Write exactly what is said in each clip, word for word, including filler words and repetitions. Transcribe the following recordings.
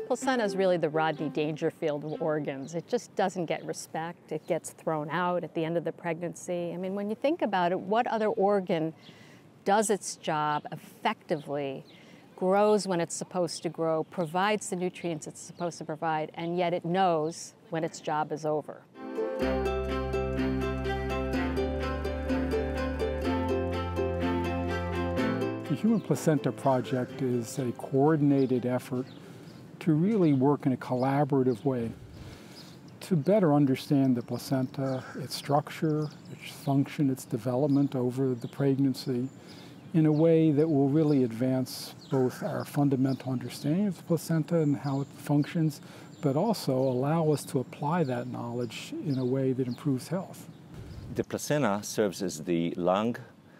placenta is really the Rodney Dangerfield of organs. It just doesn't get respect. It gets thrown out at the end of the pregnancy. I mean, when you think about it, what other organ does its job effectively, grows when it's supposed to grow, provides the nutrients it's supposed to provide, and yet it knows when its job is over? The Human Placenta Project is a coordinated effort to really work in a collaborative way to better understand the placenta, its structure, its function, its development over the pregnancy in a way that will really advance both our fundamental understanding of the placenta and how it functions, but also allow us to apply that knowledge in a way that improves health. The placenta serves as the lung,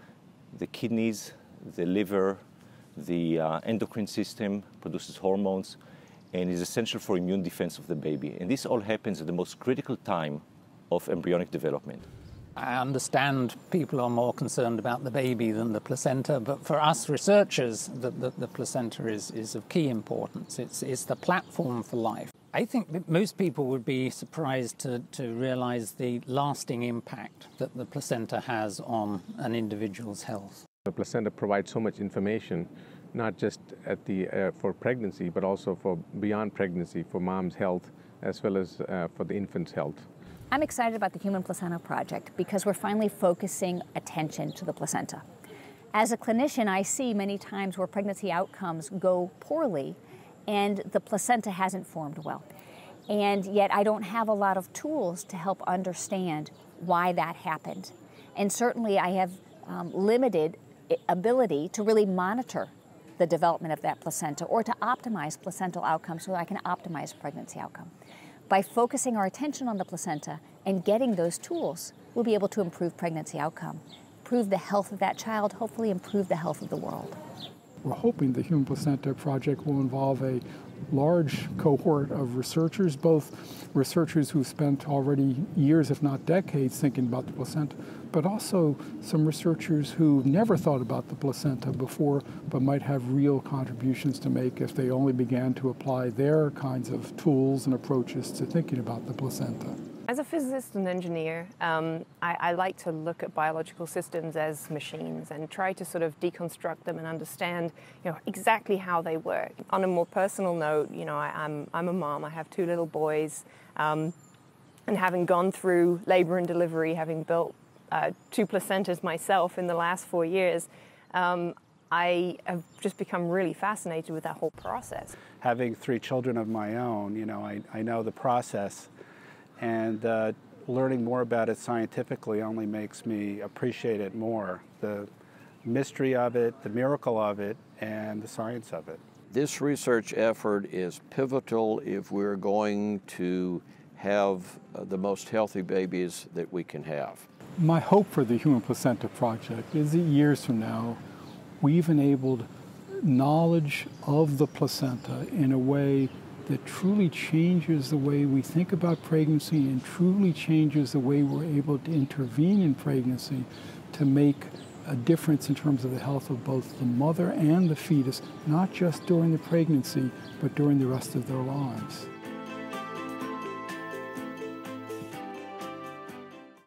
the kidneys, the liver, the uh, endocrine system, produces hormones, and is essential for immune defense of the baby. And this all happens at the most critical time of embryonic development. I understand people are more concerned about the baby than the placenta, but for us researchers, the, the, the placenta is, is of key importance. It's, it's the platform for life. I think that most people would be surprised to, to realize the lasting impact that the placenta has on an individual's health. The placenta provides so much information, not just at the, uh, for pregnancy, but also for beyond pregnancy, for mom's health, as well as uh, for the infant's health. I'm excited about the Human Placenta Project because we're finally focusing attention to the placenta. As a clinician, I see many times where pregnancy outcomes go poorly and the placenta hasn't formed well. And yet I don't have a lot of tools to help understand why that happened. And certainly I have um, limited ability to really monitor the development of that placenta or to optimize placental outcomes so that I can optimize pregnancy outcome. By focusing our attention on the placenta and getting those tools, we'll be able to improve pregnancy outcome, improve the health of that child, hopefully improve the health of the world. We're hoping the Human Placenta Project will involve a large cohort of researchers, both researchers who spent already years, if not decades, thinking about the placenta, but also some researchers who never thought about the placenta before, but might have real contributions to make if they only began to apply their kinds of tools and approaches to thinking about the placenta. As a physicist and engineer, um, I, I like to look at biological systems as machines and try to sort of deconstruct them and understand, you know, exactly how they work. On a more personal note, you know, I, I'm, I'm a mom, I have two little boys, um, and having gone through labor and delivery, having built uh, two placentas myself in the last four years, um, I have just become really fascinated with that whole process. Having three children of my own, you know, I, I know the process. And uh, learning more about it scientifically only makes me appreciate it more. The mystery of it, the miracle of it, and the science of it. This research effort is pivotal if we're going to have uh, the most healthy babies that we can have. My hope for the Human Placenta Project is that years from now, we've enabled knowledge of the placenta in a way that truly changes the way we think about pregnancy and truly changes the way we're able to intervene in pregnancy to make a difference in terms of the health of both the mother and the fetus, not just during the pregnancy, but during the rest of their lives.